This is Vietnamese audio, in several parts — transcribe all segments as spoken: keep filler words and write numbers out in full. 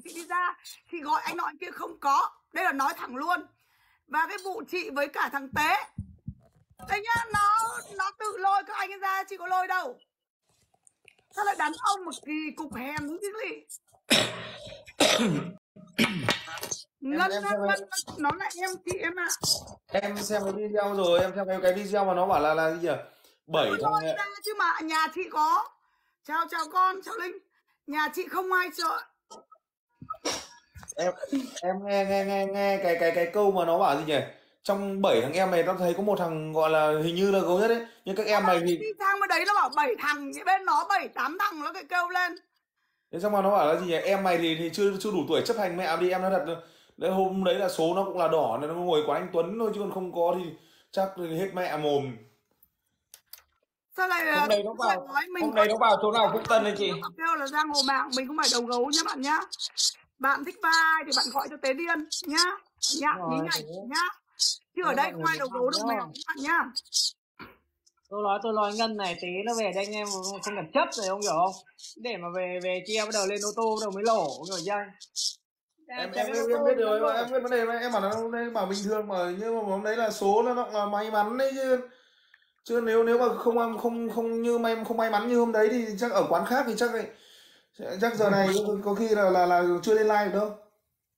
chị đi ra, chị gọi anh nọ anh kia không có. Đây là nói thẳng luôn. Và cái vụ chị với cả thằng Tế, đây nhá, nó nó tự lôi các anh ấy ra, chị có lôi đâu. Sao lại đàn ông một kỳ cục hèn như thế gì? Ngân, em, em ngân, ngân, nó là em chị em ạ. À. Em xem cái video rồi, em xem cái video mà nó bảo là là gì à? Bảy thằng ra chứ mà nhà chị có. Chào chào con, chào Linh. Nhà chị không ai sợ. Em em nghe nghe nghe nghe cái cái cái câu mà nó bảo gì nhỉ? Trong bảy thằng em này tao thấy có một thằng gọi là hình như là gấu nhất đấy, nhưng các em này thì đi sang bên đấy nó bảo bảy thằng, bên nó bảy tám thằng nó cái kêu lên. thế xong mà nó bảo là gì nhỉ? Em mày thì thì chưa chưa đủ tuổi chấp hành mẹ đi, em nói thật. Đấy, hôm đấy là số nó cũng là đỏ, nó ngồi quán anh Tuấn thôi chứ còn không có thì chắc hết mẹ mồm. Sao lại hôm nay nó vào nói mình hôm nay nó vào chỗ nào Phúc Tân đấy chị? Kêu là giang hồ mạng, mình không phải đầu gấu nhá bạn nhá. Bạn thích vai thì bạn gọi cho Tế Điên nhá, nhạc nhí nhảy nhá, chứ ở đây không ai đầu gấu được mèo bạn nhá. Tôi nói tôi nói Ngân này tí nó về đây anh em không cần chấp rồi, không hiểu không? Để mà về về chia bắt đầu lên ô tô bắt đầu mới lổ, hiểu chưa? Em em em, em biết rồi, em biết vấn đề mà em bảo nó đây bảo bình thường mà, nhưng mà hôm đấy là số nó là may mắn đấy chứ. Chứ nếu nếu mà không không không như may không may mắn như hôm đấy thì chắc ở quán khác thì chắc này, chắc giờ này có khi là là là chưa lên live được đâu.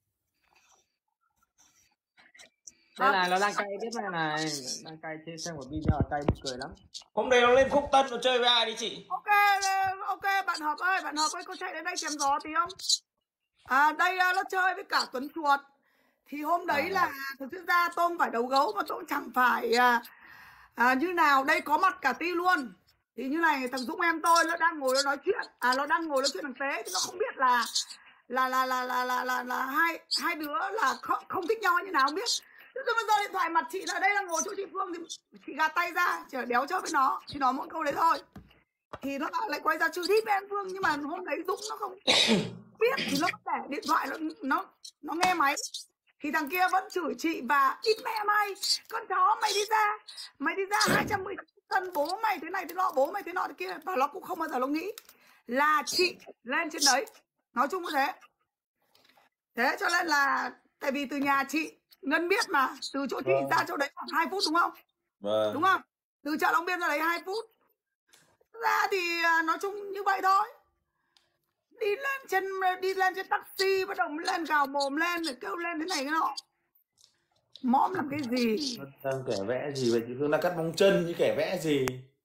Đây là nó đang cay biết này này, đang cay trên xem một video cay buồn cười lắm. Hôm nay nó lên Phúc Tân nó chơi với ai đi chị? Ok ok bạn Hợp ơi, bạn Hợp ơi có chạy đến đây chém gió tí không? À đây nó chơi với cả Tuấn Chuột. Thì hôm đấy à. là thực ra tôi không phải đầu gấu mà tôi cũng chẳng phải à, à, như nào đây có mặt cả ti luôn. Thì như này thằng Dũng em tôi nó đang ngồi nó nói chuyện, à nó đang ngồi nói chuyện thằng Tế thì nó không biết là là là là là là là, là hai hai đứa là không, không thích nhau như nào không biết. Thế bây giờ điện thoại mặt chị là đây là ngồi chỗ chị Phương thì chị gạt tay ra chỉ đéo cho với nó, chỉ nói mỗi câu đấy thôi. Thì nó lại quay ra chửi đít với em Phương, nhưng mà hôm đấy Dũng nó không biết thì nó để điện thoại nó nó nó nghe máy. Thì thằng kia vẫn chửi chị và ít mẹ mày, con chó mày đi ra, mày đi ra hai trăm mười cân, bố mày thế này thế nọ, bố mày thế nọ thế kia. Và nó cũng không bao giờ nó nghĩ là chị lên trên đấy. Nói chung như thế. Thế cho nên là tại vì từ nhà chị Ngân biết mà, từ chỗ chị vâng. ra chỗ đấy khoảng hai phút đúng không? Vâng. Đúng không? Từ chợ Long Biên ra đấy hai phút. Ra thì nói chung như vậy thôi. Đi lên trên đi lên trên taxi bắt đầu lên gào mồm lên rồi kêu lên thế này cái nọ. Mõm làm cái gì? Đang kẻ vẽ gì vậy chị Phương? Đang cắt móng chân như kẻ vẽ gì?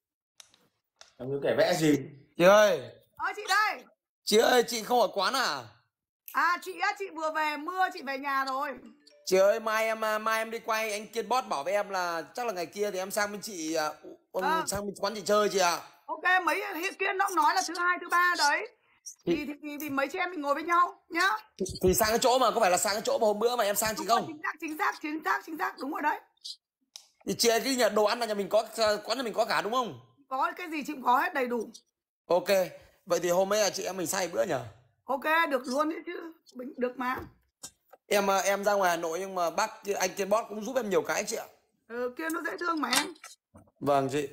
Đang như kẻ vẽ gì? Chị ơi. Ơi chị đây. Chị ơi, chị không ở quán à? À chị á, chị vừa về mưa chị về nhà rồi. Chị ơi, mai em mai em đi quay, anh Kiên Boss bảo với em là chắc là ngày kia thì em sang bên chị um, à. sang bên quán chị chơi chị ạ. À. Ok, mấy Kiên nó nói là thứ hai thứ ba đấy. Thì thì, thì thì mấy chị em mình ngồi với nhau nhá. Thì, thì sang cái chỗ mà có phải là sang cái chỗ mà hôm bữa mà em sang chị không? Chính xác chính xác chính xác chính xác đúng rồi đấy. Thì chị cái nhà đồ ăn là nhà mình có, quán nhà mình có cả đúng không? Có cái gì chị cũng có hết đầy đủ. Ok, vậy thì hôm ấy là chị em mình sang bữa nhỉ? Ok, được luôn đấy chứ, được mà. Em em ra ngoài Hà Nội nhưng mà bác anh Kiên Boss cũng giúp em nhiều cái chị ạ. Ừ, kia nó dễ thương mà em. Vâng chị.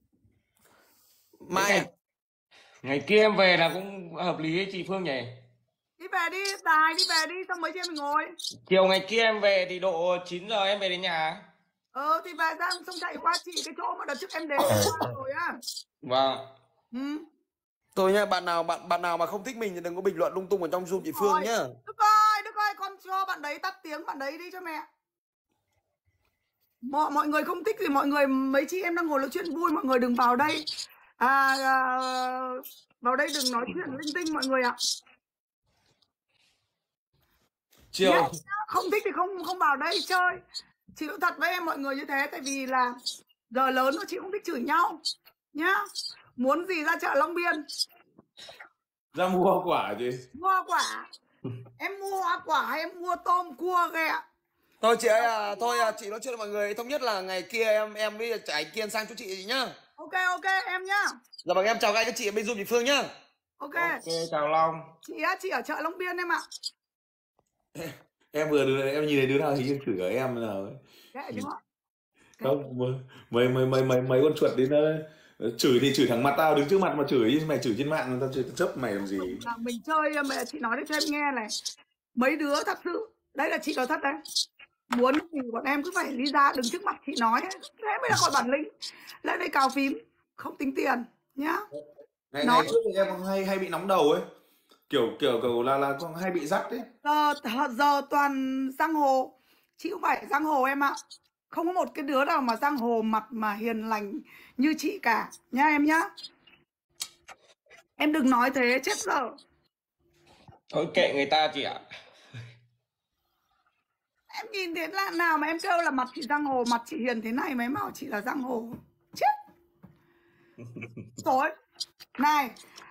Mai ngày, ngày kia em về là cũng hợp lý ấy chị Phương nhỉ? Đi về đi, Tài đi về đi, xong mấy chị em mình ngồi. Chiều ngày kia em về thì độ chín giờ em về đến nhà. Ờ thì về ra xong chạy qua chị cái chỗ mà đợt trước em đến rồi á. Vâng. Ừ. Tôi nhá, bạn nào bạn bạn nào mà không thích mình thì đừng có bình luận lung tung ở trong Zoom chị Phương Rồi. nhá. Đức ơi, Đức ơi, con cho bạn đấy tắt tiếng bạn đấy đi cho mẹ. Mọi mọi người không thích thì mọi người, mấy chị em đang ngồi nói chuyện vui, mọi người đừng vào đây. À, à vào đây đừng nói chuyện linh tinh mọi người ạ. Chiều. Yes, không thích thì không không vào đây chơi. Chị nói thật với em mọi người như thế, tại vì là giờ lớn rồi chị không thích chửi nhau nhá. Muốn gì ra chợ Long Biên ra mua hoa quả chị. Mua hoa quả. Em mua hoa quả hay em mua tôm cua ghẹ? Thôi chị ấy à, thôi à, chị nói chuyện với mọi người thống nhất là ngày kia em em đi chạy Kiên sang chỗ chị nhá. Ok ok em nhá. Dạ vâng, em chào các chị bên Zoom chị Phương nhá. Ok. Ok, chào Long. Chị á, chị ở chợ Long Biên em ạ. Em vừa đưa, em nhìn thấy đứa nào thì như chửi ở em nào ấy. Kệ chứ họ. Không, mấy mấy mấy mấy mấy con chuột đến đó Chửi thì chửi thẳng mặt tao, đứng trước mặt mà chửi, chứ mày chửi trên mạng tao chửi tao chấp mày làm gì. Là mình chơi mà chị nói cho em nghe này, mấy đứa thật sự, đấy là chị nói thật đấy, muốn thì bọn em cứ phải đi ra đứng trước mặt chị nói ấy. Thế mới là gọi bản lĩnh. Lên đây cào phím không tính tiền nhá. Ngày Nói- ngày trước thì em hay hay bị nóng đầu ấy, kiểu kiểu kiểu là là con hay bị rắt ấy. Giờ, giờ toàn giang hồ, chị không phải giang hồ em ạ. Không có một cái đứa nào mà giang hồ mặt mà hiền lành như chị cả nhá em nhá. Em đừng nói thế chết giờ. Thôi kệ người ta chị ạ. Em nhìn thế là nào mà em kêu là mặt chị giang hồ, mặt chị hiền thế này mới bảo chị là giang hồ. Chết. Rồi. Này,